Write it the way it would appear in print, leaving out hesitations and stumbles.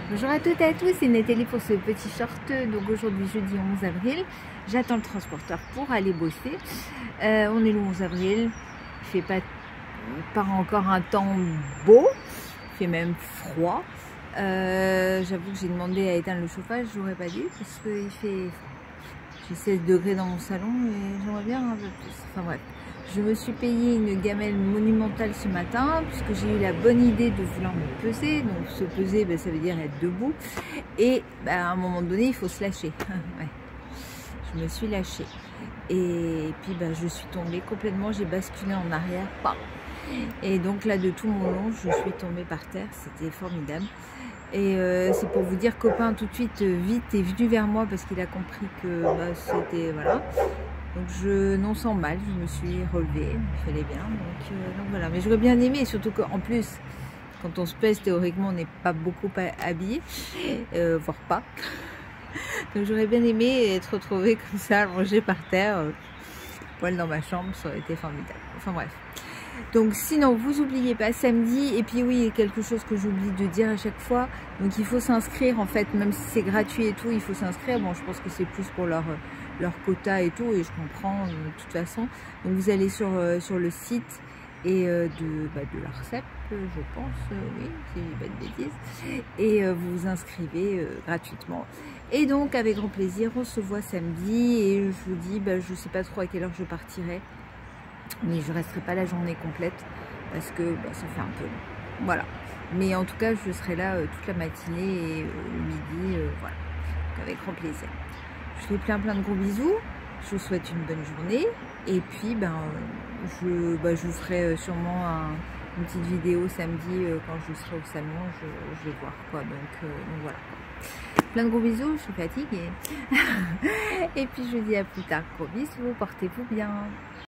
Bonjour à toutes et à tous, c'est Nathalie pour ce petit short. Donc aujourd'hui jeudi 11 avril, j'attends le transporteur pour aller bosser. On est le 11 avril, il fait pas encore un temps beau, il fait même froid. J'avoue que j'ai demandé à éteindre le chauffage, j'aurais pas dû parce qu'il fait... J'ai 16 degrés dans mon salon et j'aimerais bien un peu plus. Enfin bref, je me suis payé une gamelle monumentale ce matin puisque j'ai eu la bonne idée de vouloir me peser. Donc se peser, ça veut dire être debout. Et à un moment donné, il faut se lâcher. Ouais. Je me suis lâchée. Et puis je suis tombée complètement, j'ai basculé en arrière. Et donc là, de tout mon long, je suis tombée par terre. C'était formidable. Et c'est pour vous dire, copain tout de suite vite est venu vers moi parce qu'il a compris que c'était voilà. Donc non sans mal, je me suis relevée, il fallait bien. Donc voilà, mais j'aurais bien aimé, surtout qu'en plus, quand on se pèse, théoriquement, on n'est pas beaucoup habillé, voire pas. Donc j'aurais bien aimé être retrouvée comme ça, allongée par terre, poil dans ma chambre, ça aurait été formidable. Enfin bref. Donc sinon, vous oubliez pas samedi, et puis oui, quelque chose que j'oublie de dire à chaque fois, donc il faut s'inscrire en fait, même si c'est gratuit et tout, il faut s'inscrire. Bon, je pense que c'est plus pour leur quota et tout, et je comprends de toute façon. Donc vous allez sur le site et de l'ARCEP, je pense, oui, si je dis pas de bêtises, et vous vous inscrivez gratuitement. Et donc avec grand plaisir, on se voit samedi, et je vous dis, je sais pas trop à quelle heure je partirai. Mais je ne resterai pas la journée complète parce que ça fait un peu long. Voilà. Mais en tout cas, je serai là toute la matinée et le midi. Voilà. Donc, avec grand plaisir. Je vous fais plein de gros bisous. Je vous souhaite une bonne journée. Et puis, je vous ferai sûrement une petite vidéo samedi quand je serai au salon. Je vais voir quoi. Donc voilà. Plein de gros bisous. Je suis fatiguée. Et puis, je vous dis à plus tard. Gros bisous. Portez-vous bien.